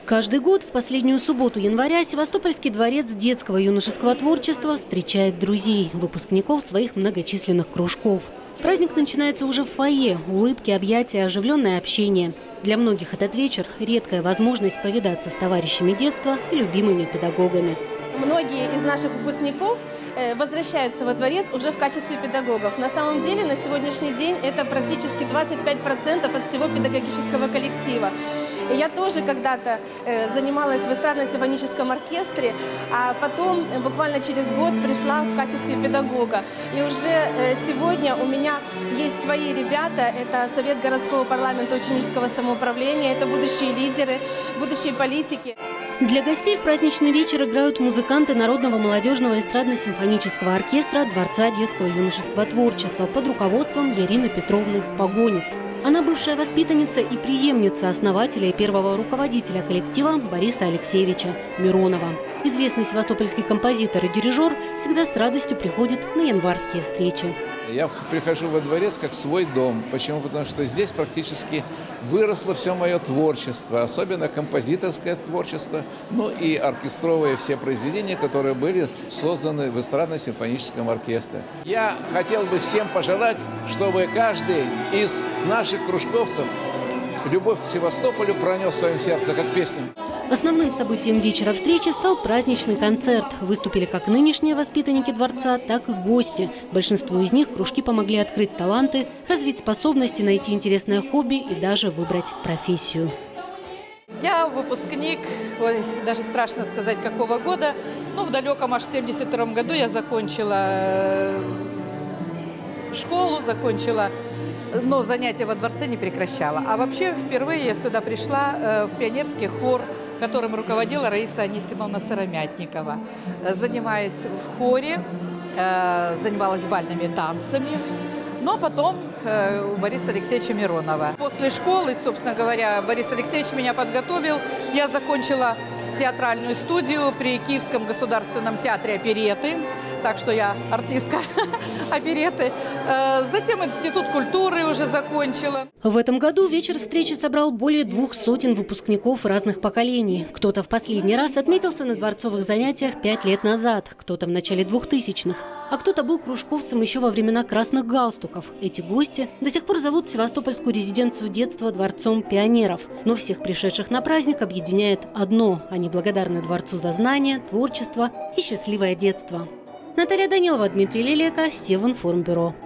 Каждый год в последнюю субботу января Севастопольский дворец детского и юношеского творчества встречает друзей, выпускников своих многочисленных кружков. Праздник начинается уже в фойе. Улыбки, объятия, оживленное общение. Для многих этот вечер – редкая возможность повидаться с товарищами детства и любимыми педагогами. Многие из наших выпускников возвращаются во дворец уже в качестве педагогов. На самом деле на сегодняшний день это практически 25% от всего педагогического коллектива. Я тоже когда-то занималась в эстрадно-симфоническом оркестре, а потом буквально через год пришла в качестве педагога. И уже сегодня у меня есть свои ребята. Это Совет городского парламента ученического самоуправления, это будущие лидеры, будущие политики. Для гостей в праздничный вечер играют музыканты Народного молодежного эстрадно-симфонического оркестра Дворца детского и юношеского творчества под руководством Ярины Петровны Погонец. Она бывшая воспитанница и преемница основателя и первого руководителя коллектива Бориса Алексеевича Миронова. Известный севастопольский композитор и дирижер всегда с радостью приходит на январские встречи. Я прихожу во дворец как в свой дом. Почему? Потому что здесь практически выросло все мое творчество, особенно композиторское творчество, ну и оркестровые все произведения, которые были созданы в эстрадно-симфоническом оркестре. Я хотел бы всем пожелать, чтобы каждый из наших кружковцев любовь к Севастополю пронес в своем сердце, как песню. Основным событием вечера встречи стал праздничный концерт. Выступили как нынешние воспитанники дворца, так и гости. Большинству из них кружки помогли открыть таланты, развить способности, найти интересное хобби и даже выбрать профессию. Я выпускник, даже страшно сказать, какого года, но в далеком аж 72-м году я закончила школу, но занятия во дворце не прекращала. А вообще впервые я сюда пришла в пионерский хор, которым руководила Раиса Анисимовна Сыромятникова. Занимаясь в хоре, занималась бальными танцами, но потом у Бориса Алексеевича Миронова. После школы, собственно говоря, Борис Алексеевич меня подготовил. Я закончила театральную студию при Киевском государственном театре оперетты, так что я артистка оперетты. Затем Институт культуры уже закончила. В этом году вечер встречи собрал более 200 выпускников разных поколений. Кто-то в последний раз отметился на дворцовых занятиях 5 лет назад, кто-то в начале 2000-х, а кто-то был кружковцем еще во времена красных галстуков. Эти гости до сих пор зовут севастопольскую резиденцию детства Дворцом пионеров. Но всех пришедших на праздник объединяет одно – они благодарны дворцу за знания, творчество и счастливое детство. Наталья Данилова, Дмитрий Лелека, Стевинформбюро.